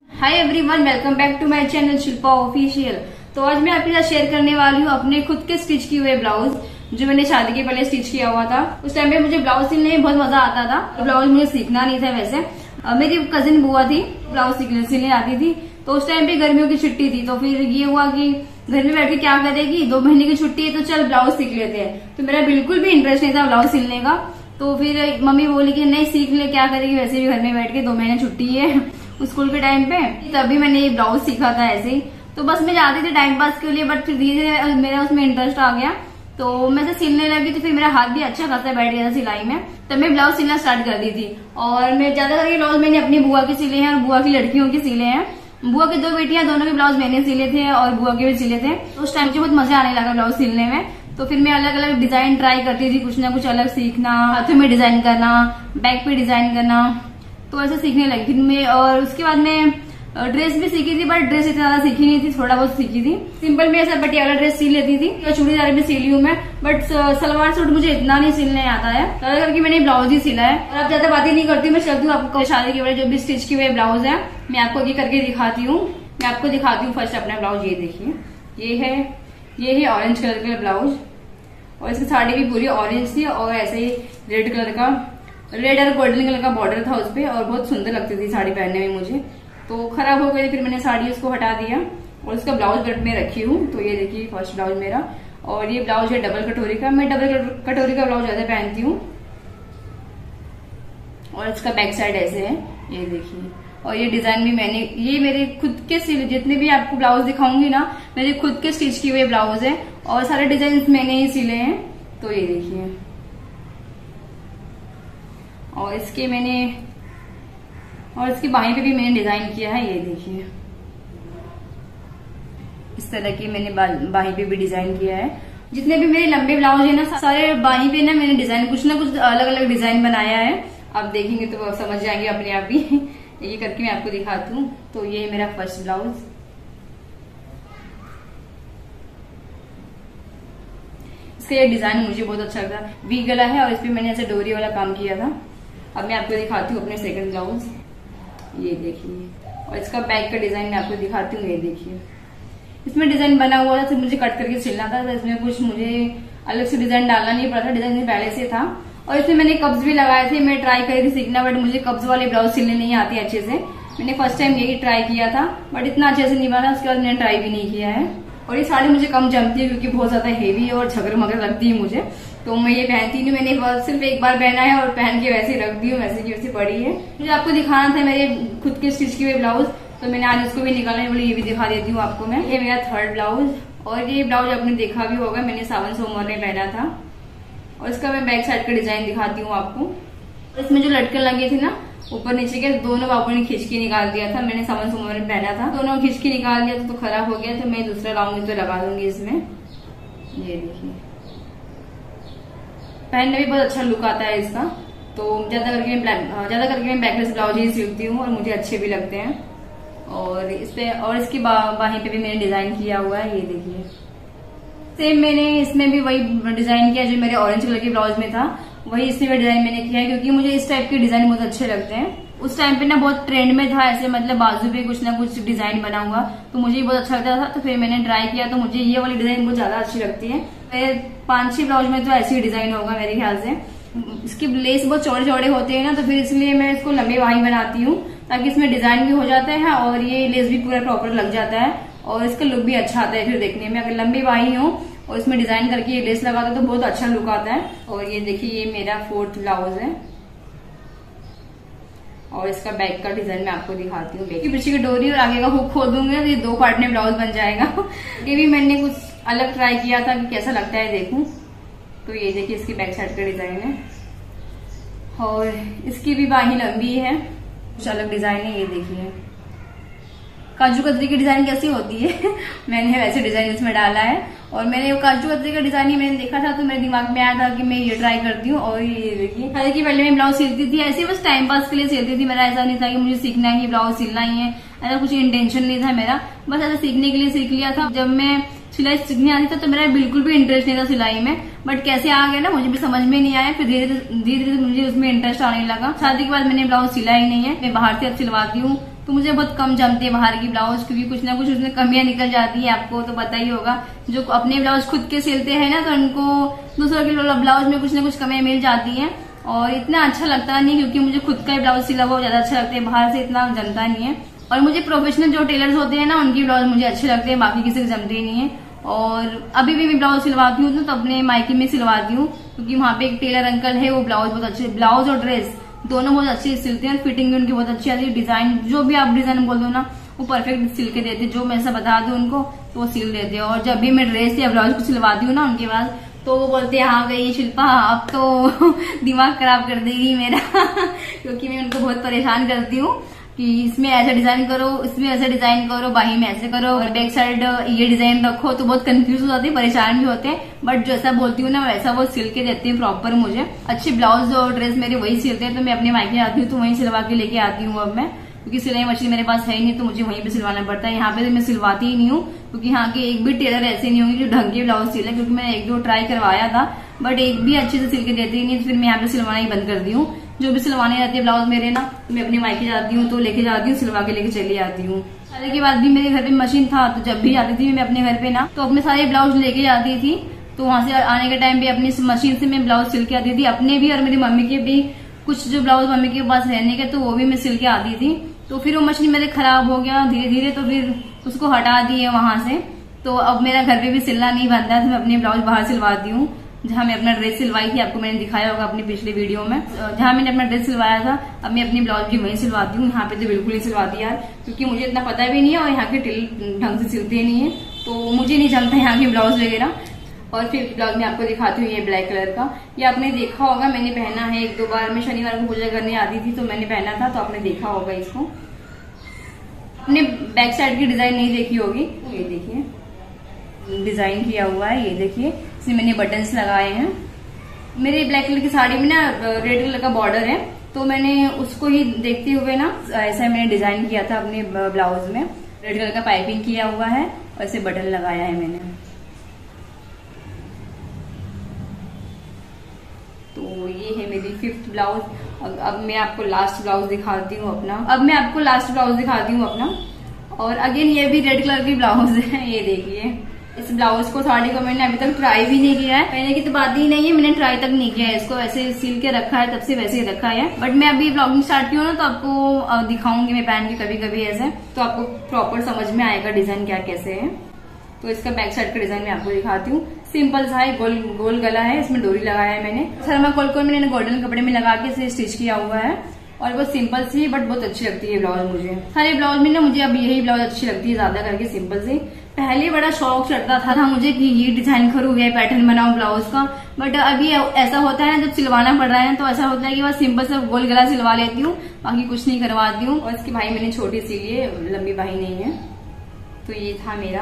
Hi everyone, welcome back to my channel Shilpa official. तो आज मैं आपके साथ शेयर करने वाली हूँ अपने खुद के स्टिच किए हुए ब्लाउज जो मैंने शादी के पहले स्टिच किया हुआ था। उस टाइम पे मुझे ब्लाउज सिलने में बहुत मजा आता था। ब्लाउज मुझे सीखना नहीं था। वैसे मेरी कजिन बुआ थी, ब्लाउज सिलने आती थी। तो उस टाइम पे गर्मियों की छुट्टी थी, तो फिर ये हुआ कि घर में बैठ के क्या करेगी, 2 महीने की छुट्टी है तो चल ब्लाउज सीख लेते हैं। तो मेरा बिल्कुल भी इंटरेस्ट नहीं था ब्लाउज सिलने का। तो फिर मम्मी बोली कि नहीं सीख ले, क्या करेगी, वैसे भी घर में बैठ के 2 महीने छुट्टी है स्कूल के टाइम पे। तभी मैंने ये ब्लाउज सीखा था ऐसे ही। तो बस मैं जाती थी टाइम पास के लिए, बट फिर धीरे धीरे मेरा उसमें इंटरेस्ट आ गया। तो मैं सिलने लगी तो फिर मेरा हाथ भी अच्छा खासा बैठ गया था सिलाई में। तब मैं ब्लाउज सिलना स्टार्ट कर दी थी। और मैं ज्यादा करके ब्लाउज मैंने अपनी बुआ के सिले हैं और बुआ की लड़कियों के सिले हैं। बुआ की 2 बेटियां, दोनों के ब्लाउज मैंने सिले थे और बुआ के भी सिले थे। तो उस टाइम से बहुत मजा आने लगा ब्लाउज सिलने में। तो फिर मैं अलग अलग डिजाइन ट्राई करती थी, कुछ ना कुछ अलग सीखना, हाथों में डिजाइन करना, बैक पे डिजाइन करना। तो ऐसे सीखने लगी फिर मैं। और उसके बाद मैं ड्रेस भी सीखी थी, बट ड्रेस इतना ज्यादा सीखी नहीं थी, थोड़ा बहुत सीखी थी। सिंपल में ऐसा पटियाला ड्रेस सी लेती थी और चूड़ीदार भी सी ली हूँ मैं, बट सलवार सूट मुझे इतना नहीं सिलने आता है। ज्यादा करके मैंने ब्लाउज ही सिला है। और अब ज्यादा बातें नहीं करती हूँ, मैं चलती हूँ आपको शादी के बाद जो भी स्टिच किए हुए ब्लाउज है मैं आपको ये करके दिखाती हूँ। मैं आपको दिखाती हूँ फर्स्ट अपना ब्लाउज। ये देखिए, ये है ऑरेंज कलर का ब्लाउज और इसकी साड़ी भी पूरी ऑरेंज थी और ऐसे ही रेड कलर का, रेड और गोल्डन कलर का बॉर्डर था उस पर और बहुत सुंदर लगती थी साड़ी पहनने में मुझे। तो खराब हो गई, फिर मैंने साड़ी उसको हटा दिया और उसका ब्लाउज कट में रखी हूँ। तो ये देखिए फर्स्ट ब्लाउज मेरा। और ये ब्लाउज है डबल कटोरी का। मैं डबल कटोरी का ब्लाउज ज्यादा पहनती हूँ। और इसका बैक साइड ऐसे है, ये देखिए। और ये डिजाइन भी ये मेरे खुद के सिले, जितने भी आपको ब्लाउज दिखाऊंगी ना, मेरे खुद के स्टिच किए हुए ब्लाउज है और सारे डिजाइन मैंने ही सिले हैं। तो ये देखिए, और इसकी बाहीं पे भी मैंने डिजाइन किया है। ये देखिए, इस तरह की मैंने बाहीं पे भी डिजाइन किया है। जितने भी मेरे लंबे ब्लाउज है ना, सारे बाहीं पे ना मैंने डिजाइन कुछ ना कुछ अलग अलग डिजाइन बनाया है। आप देखेंगे तो आप समझ जाएंगे अपने आप ही। ये करके मैं आपको दिखाती हूँ। तो ये मेरा फर्स्ट ब्लाउज। इसका ये डिजाइन मुझे बहुत अच्छा लगा, वी गला है और इस पे मैंने ऐसे डोरी वाला काम किया था। अब मैं आपको दिखाती हूँ अपने सेकंड ब्लाउज। ये देखिए, और इसका बैक का डिजाइन मैं आपको दिखाती हूँ। ये देखिए, इसमें डिजाइन बना हुआ था, तो मुझे कट करके सिलना था। तो इसमें कुछ मुझे अलग से डिजाइन डालना नहीं पड़ा था, डिजाइन पहले से था। और इसमें मैंने कब्ज भी लगाए थे। मैं ट्राई करी थी सीखना, बट मुझे कब्ज वाले ब्लाउज सिलने नहीं आती अच्छे से। मैंने फर्स्ट टाइम यही ट्राई किया था, बट इतना अच्छे से नहीं बना। उसके बाद मैंने ट्राई भी नहीं किया है। और ये साड़ी मुझे कम जमती है क्योंकि बहुत ज्यादा हेवी और झगर मगर लगती है मुझे। तो मैं ये पहनती नहीं। मैंने सिर्फ एक बार पहना है और पहन के वैसे रख दी हूँ, वैसे की वैसे पड़ी है। मुझे आपको दिखाना था मेरे खुद के स्टिच किए हुए ब्लाउज, तो मैंने आज इसको भी निकालने बोली, ये भी दिखा देती हूँ आपको मैं। ये मेरा थर्ड ब्लाउज। और ये ब्लाउज आपने देखा भी होगा, मैंने सावन सोमवार में पहना था। और इसका मैं बैक साइड का डिजाइन दिखाती हूँ आपको। और इसमें जो लटकन लगे थे ना ऊपर नीचे के, दोनों बाबू ने खींच के निकाल दिया था। मैंने सावन सोमवार में पहना था, दोनों खींच के निकाल दिया था, तो खराब हो गया। तो मैं दूसरा लाऊंगी तो लगा दूंगी इसमें। ये देखिए, पहनने भी बहुत अच्छा लुक आता है इसका। तो ज्यादा करके मैं बैकलेस ब्लाउज ही सिलती हूँ और मुझे अच्छे भी लगते हैं। और इस पे और इसकी बाहीं पे भी मैंने डिजाइन किया हुआ है। ये देखिए, सेम मैंने इसमें भी वही डिजाइन किया जो मेरे ऑरेंज कलर के ब्लाउज में था, वही इसमें भी डिजाइन मैंने किया है। क्योंकि मुझे इस टाइप के डिजाइन बहुत अच्छे लगते हैं। उस टाइम पे ना बहुत ट्रेंड में था ऐसे, मतलब बाजू पे कुछ ना कुछ डिजाइन बना हुआ, तो मुझे बहुत अच्छा लगता था। तो फिर मैंने ट्राई किया, तो मुझे ये वाली डिजाइन बहुत ज्यादा अच्छी लगती है। मेरे 5-6 ब्लाउज में तो ऐसी डिजाइन होगा मेरे ख्याल से। इसके लेस बहुत चौड़े चौड़े होते हैं ना, तो फिर इसलिए मैं इसको लंबे बाहीं बनाती हूँ, ताकि इसमें डिजाइन भी हो जाता है और ये लेस भी पूरा प्रॉपर लग जाता है और इसका लुक भी अच्छा आता है फिर देखने में। अगर लंबी बाहीं हो और इसमें डिजाइन करके ये लेस लगा दो तो बहुत अच्छा लुक आता है। और ये देखिए, ये मेरा 4th ब्लाउज है। और इसका बैक का डिजाइन मैं आपको दिखाती हूँ। पीछे की डोरी और आगे का हुक खोल दूंगी तो ये 2 पार्ट में ब्लाउज बन जाएगा। ये भी मैंने कुछ अलग ट्राई किया था कि कैसा लगता है देखूं। तो ये देखिए, इसकी बैक साइड का डिजाइन है और इसकी भी बाहीं लंबी है, कुछ अलग डिजाइन है। ये देखिए, काजू कतरी की डिजाइन कैसी होती है मैंने वैसे डिजाइन इसमें डाला है। और मैंने वो काजू कतरी का डिजाइन ही मैंने देखा था, तो मेरे दिमाग में आया था कि मैं ये ट्राई करती हूँ। और ये देखिए, हालांकि पहले मैं ब्लाउज सिलती थी ऐसे, बस टाइम पास के लिए सिलती थी। मेरा ऐसा नहीं था कि मुझे सीखना ही ब्लाउज सिलना ही है, ऐसा कुछ इंटेंशन नहीं था मेरा। बस ऐसा सीखने के लिए सीख लिया था। जब मैं सिलाई सीखने आती था तो मेरा बिल्कुल भी इंटरेस्ट नहीं था सिलाई में, बट कैसे आ गया ना मुझे भी समझ में नहीं आया। फिर धीरे धीरे मुझे उसमें इंटरेस्ट आने लगा। शादी के बाद मैंने ब्लाउज सिला ही नहीं है, मैं बाहर से अब सिलवाती हूँ। तो मुझे बहुत कम जमते हैं बाहर की ब्लाउज, क्योंकि कुछ ना कुछ उसमें कमियां निकल जाती है, आपको तो पता ही होगा। जो अपने ब्लाउज खुद के सिलते हैं ना, तो उनको दूसरों के ब्लाउज में कुछ ना कुछ कमियां मिल जाती हैं और इतना अच्छा लगता नहीं, क्योंकि मुझे खुद का ही ब्लाउज सिला हुआ ज्यादा अच्छा लगता है, बाहर से इतना जमता नहीं है। और मुझे प्रोफेशनल जो टेलर्स होते हैं ना, उनकी ब्लाउज मुझे अच्छे लगते हैं, बाकी किसी को जमते नहीं है। और अभी भी मैं ब्लाउज सिलवाती हूँ तो अपने मायके में सिलवाती हूँ, क्योंकि वहाँ पे एक टेलर अंकल है, वो ब्लाउज बहुत अच्छे, ब्लाउज और ड्रेस दोनों बहुत अच्छे सिलते हैं और फिटिंग भी उनकी बहुत अच्छी आती है। डिजाइन जो भी आप डिजाइन बोल दो ना, वो परफेक्ट सिल के देते, जो मैं ऐसा बता दूं उनको तो वो सिल देते हैं। और जब भी मैं ड्रेस या ब्लाउज को सिलवाती हूँ ना उनके पास, तो वो बोलते हैं हाँ गई शिल्पा, अब तो दिमाग खराब कर देगी मेरा क्योंकि मैं उनको बहुत परेशान करती हूँ कि इसमें ऐसा डिजाइन करो, इसमें ऐसा डिजाइन करो, बाही में ऐसे करो, और बैक साइड ये डिजाइन रखो, तो बहुत कंफ्यूज हो जाते हैं, परेशान भी होते हैं। बट जैसा बोलती हूँ ना वैसा वो सिल के देते हैं प्रॉपर। मुझे अच्छी ब्लाउज और ड्रेस मेरे वही सिलते हैं, तो मैं अपने मायके आती हूँ तो वहीं सिलवा के लेके आती हूँ अब मैं, क्योंकि सिलाई मशीन मेरे पास है नहीं, तो मुझे वहीं पे सिलवाना पड़ता है। यहाँ पे तो मैं सिलवाती ही नहीं हूँ, क्योंकि यहाँ के एक भी टेलर ऐसे नहीं होंगे जो ढंग के ब्लाउज सिले, क्योंकि मैंने एक दो ट्राई करवाया था बट एक भी अच्छे से सिल के देते ही नहीं, तो फिर मैं यहाँ पे सिलवाना ही बंद कर दी हूँ। जो भी सिलवाने जाती है ब्लाउज मेरे ना, तो मैं अपने मायके जाती हूँ तो लेके जाती हूँ, सिलवा के लेके चली आती हूँ। शादी के बाद भी मेरे घर पे मशीन था, तो जब भी जाती थी मैं अपने घर पे ना, तो अपने सारे ब्लाउज लेके जाती थी। तो वहां से आने के टाइम पे अपनी मशीन से मैं ब्लाउज सिल के आती थी, अपने भी और मेरी मम्मी के भी। कुछ जो ब्लाउज मम्मी के पास रहने के, तो वो भी मैं सिल के आती थी। तो फिर वो मशीन मेरे खराब हो गया धीरे धीरे, तो फिर उसको हटा दिए वहां से। तो अब मेरा घर पे भी सिलना नहीं बनता है, तो मैं अपने ब्लाउज बाहर सिलवाती हूँ। जहाँ मैं अपना ड्रेस सिलवाई थी, आपको मैंने दिखाया होगा अपनी पिछले वीडियो में, जहाँ मैंने अपना ड्रेस सिलवाया था, अब मैं अपनी ब्लाउज भी वहीं सिलवाती हूँ। यहाँ पे तो बिल्कुल नहीं सिलवाती यार, क्योंकि मुझे इतना पता भी नहीं है और यहाँ के टेलर ढंग से सिलते नहीं है, तो मुझे नहीं जमता यहाँ के ब्लाउज वगैरह। और फिर ब्लाउज में आपको दिखाती हूँ, ये ब्लैक कलर का, ये आपने देखा होगा, मैंने पहना है एक दो बार। मैं शनिवार को पूजा करने आती थी तो मैंने पहना था, तो आपने देखा होगा इसको। आपने बैक साइड की डिजाइन नहीं देखी होगी, ये देखिए डिजाइन किया हुआ है, ये देखिए इसमें मैंने बटन्स लगाए हैं। मेरे ब्लैक कलर की साड़ी में ना रेड कलर का बॉर्डर है, तो मैंने उसको ही देखते हुए ना ऐसा मैंने डिजाइन किया था अपने ब्लाउज में। रेड कलर का पाइपिंग किया हुआ है और ऐसे बटन लगाया है मैंने। तो ये है मेरी 5th ब्लाउज। अब मैं आपको लास्ट ब्लाउज दिखाती हूँ अपना। और अगेन ये भी रेड कलर की ब्लाउज है, ये देखिए। इस ब्लाउज को, साड़ी को मैंने अभी तक ट्राई भी नहीं किया है, पहनने की तो बात ही नहीं है, मैंने ट्राई तक नहीं किया है इसको। ऐसे सिल के रखा है, तब से वैसे ही रखा है। बट मैं अभी ब्लॉगिंग स्टार्ट की हूँ ना, तो आपको दिखाऊंगी मैं पहन के कभी कभी ऐसे, तो आपको प्रॉपर समझ में आएगा डिजाइन क्या कैसे है। तो इसका बैक साइड का डिजाइन मैं आपको दिखाती हूँ। सिंपल सा है, गोल गला है, इसमें डोरी लगाया है मैंने। थर्माकोल को मैंने गोल्डन कपड़े में लगा के इसे स्टिच किया हुआ है, और बहुत सिंपल सी बट बहुत अच्छी लगती है ब्लाउज मुझे। सारे ब्लाउज में ना मुझे अब यही ब्लाउज अच्छी लगती है ज्यादा करके, सिंपल से। पहले बड़ा शौक चढ़ता था मुझे कि ये डिजाइन करूँ, ये पैटर्न बनाऊं ब्लाउज का, बट अभी ऐसा होता है ना, जब सिलवाना पड़ रहा है तो ऐसा होता है कि बस सिंपल सा गोल गला सिलवा लेती हूँ, बाकी कुछ नहीं करवाती हूँ। और इसकी बाही मैंने छोटी सी ली है, लंबी बाही नहीं है। तो ये था मेरा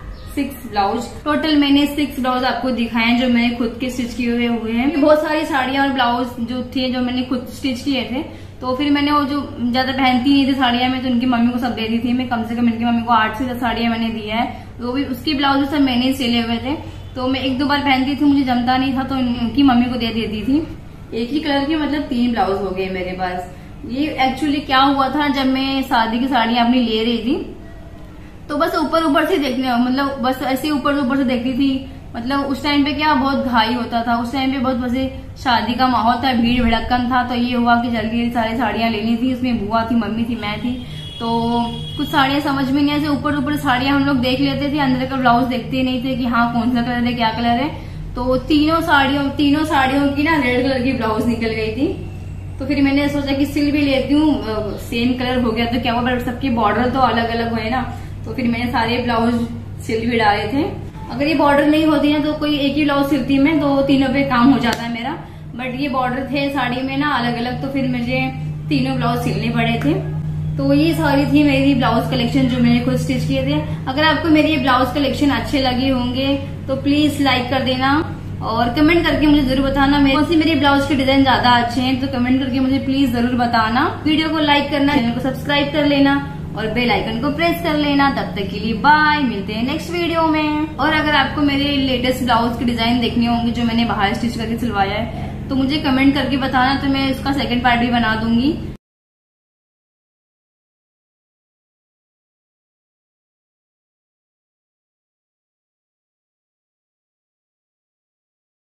6 ब्लाउज। टोटल मैंने 6 ब्लाउज आपको दिखाए जो मैंने खुद के स्टिच किए हुए हैं। बहुत सारी साड़ियां और ब्लाउज जो थे जो मैंने खुद स्टिच किए थे, तो फिर मैंने वो जो ज्यादा पहनती नहीं थी साड़ियां में, तो उनकी मम्मी को सब दे दी थी मैं। कम से कम इनकी मम्मी को 8 से 10 साड़ियां मैंने दी है, तो भी उसकी ब्लाउज सब मैंने ही सिले हुए थे। तो मैं 1-2 बार पहनती थी, मुझे जमता नहीं था, तो उनकी मम्मी को दे देती थी। एक ही कलर के मतलब 3 ब्लाउज हो गए मेरे पास। ये एक्चुअली क्या हुआ था, जब मैं शादी की साड़ियां अपनी ले रही थी, तो बस ऊपर से देखने, मतलब बस ऐसे ऊपर से देखती थी। मतलब उस टाइम पे क्या बहुत घाई होता था, उस टाइम पे बहुत वैसे शादी का माहौल था, भीड़ भड़क्कन था। तो ये हुआ कि जल्दी सारी साड़ियां लेनी थी, इसमें बुआ थी, मम्मी थी, मैं थी। तो कुछ साड़ियां समझ में नहीं, ऐसे ऊपर साड़ियां हम लोग देख लेते थे, अंदर का ब्लाउज देखते नहीं थे कि हाँ कौन सा कलर है, क्या कलर है। तो तीनों साड़ियों की ना रेड कलर की ब्लाउज निकल गई थी। तो फिर मैंने सोचा कि सिल भी लेती हूँ, सेम कलर हो गया तो क्या हुआ, बट सबके बॉर्डर तो अलग अलग हुए ना। तो फिर मैंने सारे ब्लाउज सिल भी डाले थे। अगर ये बॉर्डर नहीं होती है तो कोई एक ही ब्लाउज सिलती मैं, तो तीनों पे काम हो जाता है मेरा। बट ये बॉर्डर थे साड़ी में ना अलग अलग, तो फिर मुझे तीनों ब्लाउज सिलने पड़े थे। तो ये सारी थी मेरी ब्लाउज कलेक्शन जो मैंने खुद स्टिच किए थे। अगर आपको मेरी ये ब्लाउज कलेक्शन अच्छे लगे होंगे तो प्लीज लाइक कर देना, और कमेंट करके मुझे जरूर बताना कौन सी मेरी ब्लाउज के डिजाइन ज्यादा अच्छे हैं। तो कमेंट करके मुझे प्लीज जरूर बताना। वीडियो को लाइक करना, चैनल को सब्सक्राइब कर लेना और बेल आइकन को प्रेस कर लेना। तब तक के लिए बाय, मिलते हैं नेक्स्ट वीडियो में। और अगर आपको मेरे लेटेस्ट ब्लाउज के डिजाइन देखने होंगे जो मैंने बाहर स्टिच करके सिलवाया है, तो मुझे कमेंट करके बताना, तो मैं उसका सेकंड पार्ट भी बना दूंगी।